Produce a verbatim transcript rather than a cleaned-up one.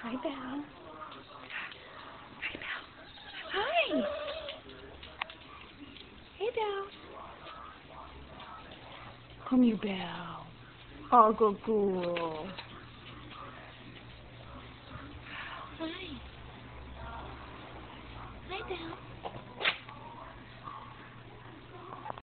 Hi, Belle. Hi, Belle. Hi. Hey, Belle. Come here, Belle. Oh, go cool. Hi. Hi, Belle.